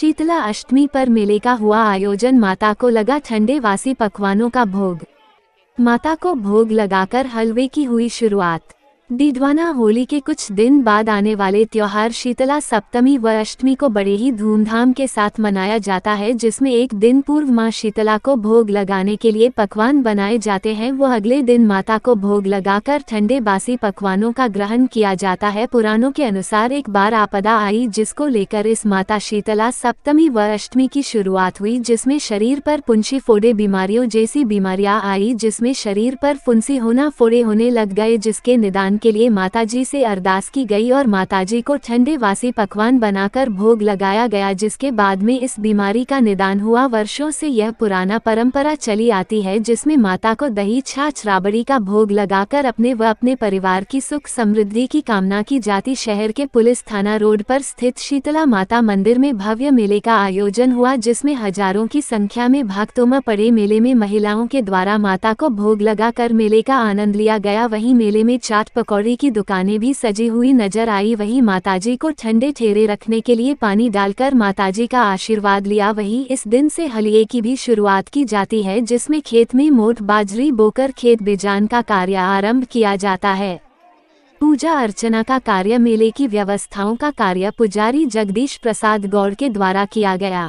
शीतला अष्टमी पर मेले का हुआ आयोजन। माता को लगा ठंडे वासी पकवानों का भोग। माता को भोग लगाकर हलवे की हुई शुरुआत। डीडवाना होली के कुछ दिन बाद आने वाले त्योहार शीतला सप्तमी व अष्टमी को बड़े ही धूमधाम के साथ मनाया जाता है, जिसमें एक दिन पूर्व मां शीतला को भोग लगाने के लिए पकवान बनाए जाते हैं। वो अगले दिन माता को भोग लगाकर ठंडे बासी पकवानों का ग्रहण किया जाता है। पुराणों के अनुसार एक बार आपदा आई, जिसको लेकर इस माता शीतला सप्तमी व अष्टमी की शुरुआत हुई, जिसमें शरीर पर पुंशी फोड़े बीमारियों जैसी बीमारियां आई, जिसमें शरीर पर फुंसी होना, फोड़े होने लग गए, जिसके निदान के लिए माताजी से अरदास की गई और माताजी को ठंडे वासी पकवान बनाकर भोग लगाया गया, जिसके बाद में इस बीमारी का निदान हुआ। वर्षों से यह पुराना परंपरा चली आती है, जिसमें माता को दही छाछ राबड़ी का भोग लगाकर अपने व अपने परिवार की सुख समृद्धि की कामना की जाती। शहर के पुलिस थाना रोड पर स्थित शीतला माता मंदिर में भव्य मेले का आयोजन हुआ, जिसमें हजारों की संख्या में भक्त उमड़ पड़े। मेले में महिलाओं के द्वारा माता को भोग लगाकर मेले का आनंद लिया गया। वहीं मेले में चाट पकौड़ी की दुकानें भी सजी हुई नजर आई। वहीं माताजी को ठंडे ठेरे रखने के लिए पानी डालकर माताजी का आशीर्वाद लिया। वहीं इस दिन से हलिये की भी शुरुआत की जाती है, जिसमें खेत में मोठ बाजरी बोकर खेत बिजान का कार्य आरंभ किया जाता है। पूजा अर्चना का कार्य, मेले की व्यवस्थाओं का कार्य पुजारी जगदीश प्रसाद गौड़ के द्वारा किया गया।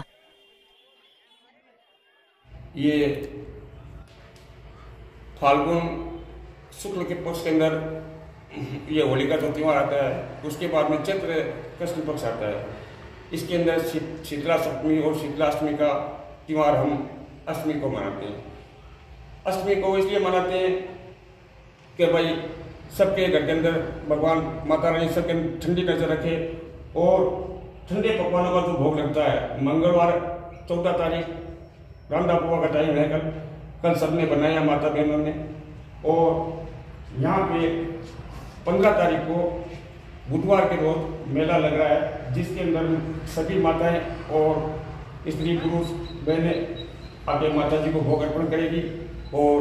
ये फाल्गुन शुक्ल के पक्ष के अंदर ये होली का जो त्यौहार आता है, उसके बाद में चैत्र कृष्ण पक्ष आता है। इसके अंदर शीतला सप्तमी और शीतला अष्टमी का त्यौहार हम अष्टमी को मनाते हैं। अष्टमी को इसलिए मनाते हैं कि भाई सबके घर के अंदर भगवान माता रानी सबके ठंडी नजर रखे और ठंडे पकवानों का जो भोग लगता है। मंगलवार 14 तारीख रांधा पुआ का टाइम है। कल सबने बनाया माता बहनों ने। और यहाँ पे 15 तारीख को बुधवार के रोज मेला लग रहा है, जिसके अंदर सभी माताएं और स्त्री पुरुष बहनें आके माता जी को भोग अर्पण करेगी और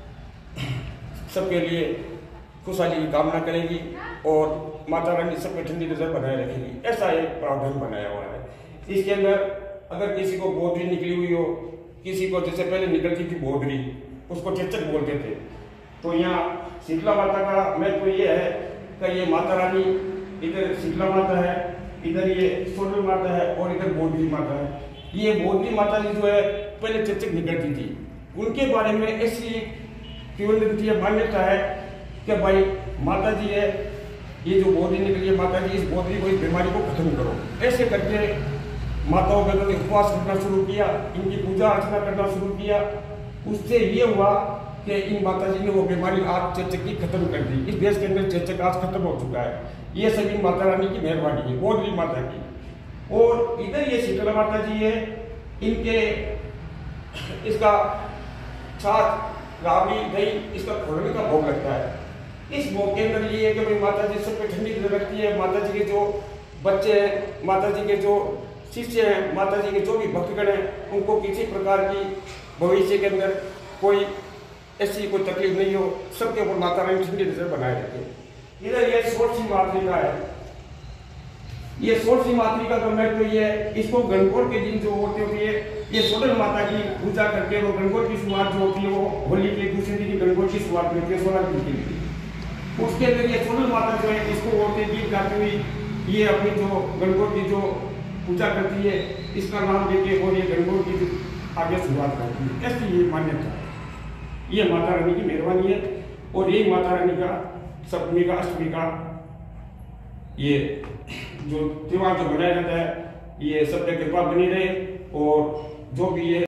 सबके लिए खुशहाली की कामना करेगी और माता रानी सब पे ठंडी नजर बनाए रखेगी। ऐसा एक प्रावधान बनाया हुआ है। इसके अंदर अगर किसी को बोधरी निकली हुई हो, किसी को जैसे पहले निकलती थी बोधरी, उसको चेचक बोलते थे, तो यहाँ शीतला माता का महत्व तो ये है कि ये माता रानी इधर शीतला माता है, इधर ये सोनल माता है और इधर बोधरी माता है। ये बोधरी माता जी जो है पहले चेचक निकलती थी, उनके बारे में ऐसी किंवदंती मान्यता है कि भाई माता जी है, ये जो बोधरी निकली है माता जी, इस बोधरी को, इस बीमारी को खत्म करो। ऐसे करके माताओं बहनों ने उपवास करना शुरू किया, इनकी पूजा अर्चना करना शुरू किया। उससे ये हुआ कि इन माता जी ने वो बीमारी आज चेचक की खत्म कर दी। इस देश के अंदर चेचक आज खत्म हो चुका है। ये सभी माता रानी की मेहरबानी है, बोधरी माता की। और इधर ये शीतला माता जी है, इनके इसका छाछ राबड़ी दही इसका खोलने का भोग लगता है। इस भोग के अंदर ये है कि भाई माता जी सब पे ठंडी नजर रखती है। माता जी के जो बच्चे हैं, माता जी के जो शिष्य हैं, माता जी के जो भी भक्तगण हैं, उनको किसी प्रकार की भविष्य के अंदर कोई ऐसी कोई तकलीफ नहीं हो, सबके ऊपर माता रानी ठंडी नजर बनाए रखे। इधर ये षोडशी मातृका है। ये षोडशी मातृका का महत्व ये है, इसको गणगौर के दिन जो होते हुए ये सोनल माता की पूजा करके वो गणगौर की शुरुआत जो होती है, वो होली के दूसरे दिन गणगौर की शुरुआत होती है 16 दिन के लिए। उसके अंदर ये सोनल माता जो है, इसको औरतें गीत गाती हुई ये अपनी जो गणगौर की जो पूजा करती है, इसका नाम देके और ये गणगौर की आगे शुरुआत करती है। ऐसी ये मान्यता है। ये माता रानी की मेहरबानी है और यही माता रानी का सप्तमी का अष्टमी का ये जो त्योहार जो मनाया जाता है, ये सबके कृपा बनी रहे और जो भी ये